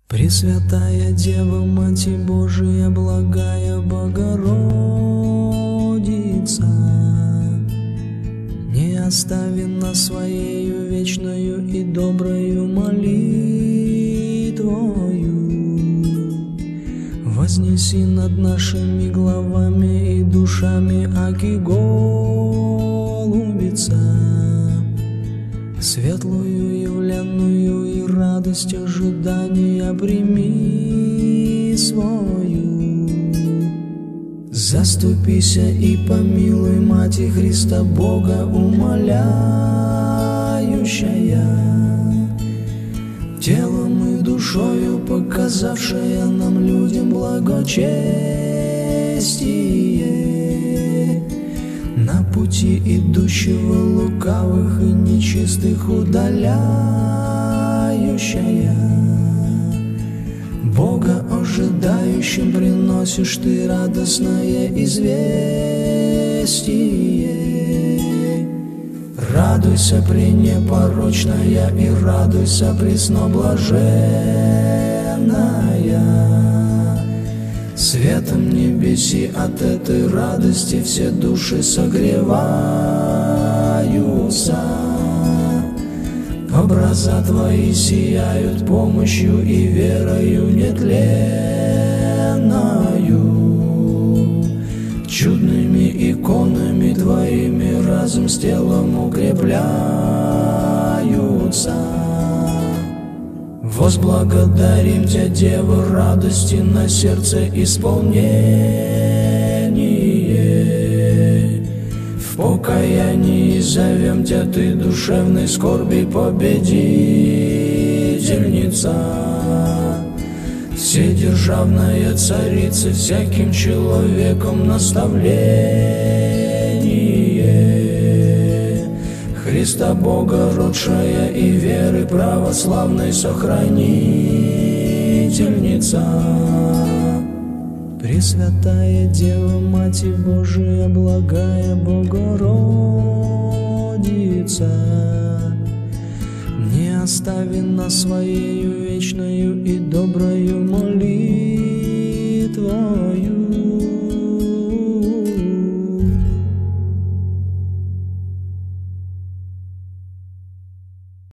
Пресвятая Дева, Мать Божия, благая Богородица, не остави нас Своею вечною и доброю молитвою. Вознеси над нашими главами и душами, аки голубица, светлую явленную и радость ожидания прими свою. Заступися и помилуй, Мати Христа Бога умоляющая, телом и душою показавшая нам людям благочестие, на пути идущего лукавых и нечистых удаляющая. Бога ожидающим приносишь ты радостное известие. Радуйся, пренепорочная, и радуйся, пресноблаженная. Светом небеси от этой радости все души согреваются. Образа Твои сияют помощью и верою нетленною. Чудными иконами Твоими разум с телом укрепляются. Возблагодарим Тебя, Дева, радости на сердце исполнение. В покаянии зовем Тебя, Ты душевной скорби победительница, вседержавная царица, всяким человеком наставление. Христа Бога родшая и веры православной сохранительница. Пресвятая Дева, Мать Божия, благая Богородица, не остави нас Своею вечною и доброю